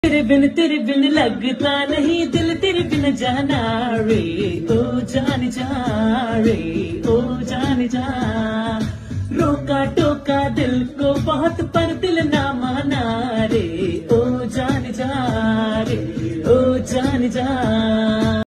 तेरे बिन लगता नहीं दिल तेरे बिन जाना रे ओ जान जा रे ओ जान जा। रोका टोका दिल को बहुत पर दिल ना माना रे ओ जान जा रे ओ जान जा।